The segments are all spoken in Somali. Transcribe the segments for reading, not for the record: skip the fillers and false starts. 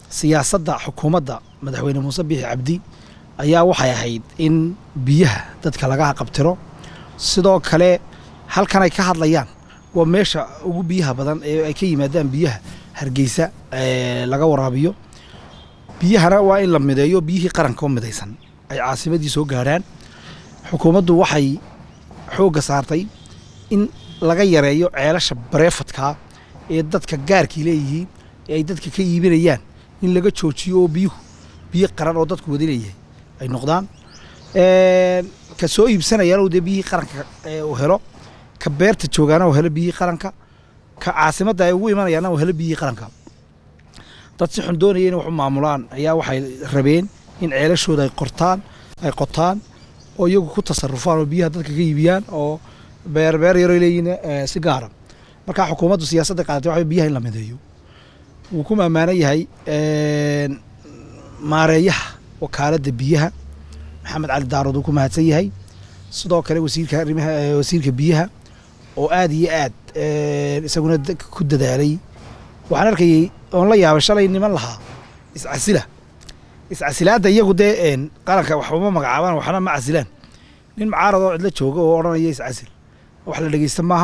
siyaasadda xukuumadda madaxweyne Muuse Biixi Cabdi ayaa waxay ahayd in biyaha dadka laga qabtiro sidoo kale halkan ay ka hadlayaan waa meesha ugu biyaha badan ee ay ka yimaadaan biyaha Hargeysa laga waraabiyo biyahana waa in la mideeyo biyihii qaranka oo midaysan ay caasimadii soo gaaraan xukuumaddu waxay xooga saartay in laga yareeyo ceelasha bareefadka ee dadka gaarkii leeyihiin ee ay dadka ka iibinayaan in laga joojiyo oo biyo qaran oo dadku wada leeyahay ay noqdaan ka soo iibsanayaan oo biyihii qaranka oo helo ka beerta joogaana oo helo biyihii qaranka ka caasimadda ay ugu imanayaan oo helo biyihii qaranka dad si xun doonayeen wax maamulaan ayaa waxay rabeen in ceelashooda ay qotaan oo iyagu ku tasarrufaan oo biyaha dadka ka iibiyaan oo beer yar leeyihiin si gaar ah marka xukuumaddu siyaasadda qaadatay waxa biyaha in la mideeyo wuu ku maamaanan yahay maareeyaha wakaaladda biyaha Maxamed Cali Daarood uu ku mahadsan yahay sidoo kale wasiirka biyaha oo aad iyo aad isaguna ku dadaalay waxaan arkayay oo la yaabay shalay niman lahaa iscasilaada iyagu qaranka wax uma magacaabaan waxna ma casilaan nin mucaarad oo cidla jooga oo oranaya iscasil wax la dhageysta maaha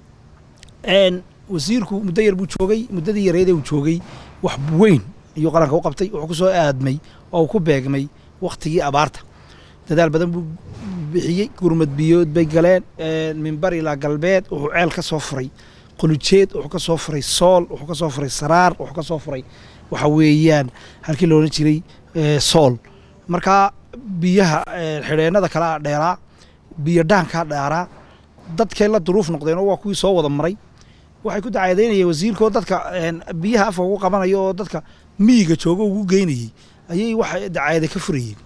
wasiirku muddo yar buu joogay muddadii yareed uu joogay wax weyn iyo qaranka u qabtay wuxuu ku soo aadmay oo ku beegmay waqtigii abaarta dadaal badan buu bixiyay gurmad biyood bay galeen minbar ilaa galbeed wuxuu ceel ka soo furay qulujeed wuxuu ka soo furay sool wuxuu ka soo furay saraar wuxuu ka soo furay waxa weeyaan halkii loo jiray sool marka biyaha xidheennada kala dheeraa biyo dhaanka dheeraa dadkay la duruuf noqdeen oo waa kuwii soo wada maray waxay ku dacaadeynayeen wasiirkoo dadka biyaha afka ugu qabanayo oo dadka miyiga jooga ugu geynayay ayay wax dacaade ka furayeen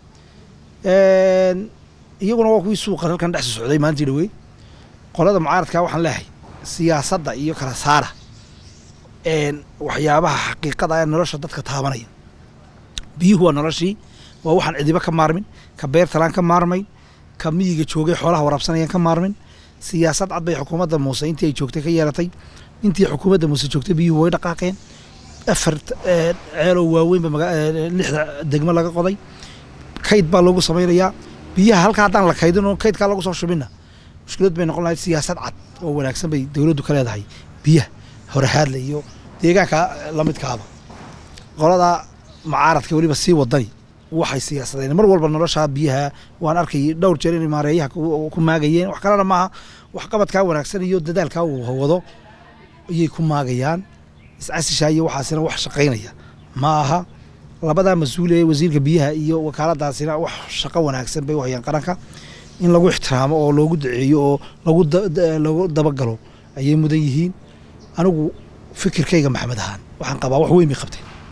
iyaguna waa kuwii suuqa halkan dhex socday maalintii dhawey qolada mucaaradka waxaan leeyahay siyaasadda iyo kala saara waxyaabaha xaqiiqada ah nolosha dadka taabanaya biyuhu waa noloshii waa waxaan cidiba ka maarmin ka beertalaan ka maarmayn ka miyiga joogay xoolaha waraabsanayaan ka maarmin siyaasad cad bay xukuumadda Muuse intii ay joogtay ka yeelatay intii xukuumadda Muuse joogtay biyuhu way dhaqaaqeen afar ceelo waaweyn ba 6 degmo laga qoday kayd baa lagu sameeyaa biyaha halka hadaan la kaydin oo kaydka lagu soo shubina mushkilad bay noqon lahayd siyaasad cad oo wanaagsan bay dawladdu ka leedahay biyaha hore hadla iyo deegaanka la midkaaba qolada mucaaradka waliba sii wadani waxay siyaasadeen mar walba nolosha biyaha waan arkay dhowr jeer in maareeyaha ku maagayeen wax kale ma wax qabadka wanaagsan iyo dadaalka uu wado ayay ku maagayaan iscasishaayo waxaasina wax shaqeynaya ma aha labada mas'uul ee wasiirka biyaha iyo wakaaladaasina wax shaqo wanaagsan bay waxyaan qaranka in lagu ixtiraamo oo loogu duceeyo oo lagu dabagalo ayay mudan yihiin anigu fikirkayga Maxamed ahaan waxaan qabaa wax weyn mi qabtay